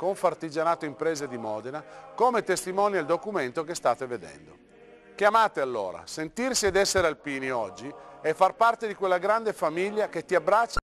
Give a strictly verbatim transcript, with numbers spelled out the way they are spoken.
Confartigianato Imprese di Modena, come testimonia il documento che state vedendo. Chiamate allora, sentirsi ed essere alpini oggi è far parte di quella grande famiglia che ti abbraccia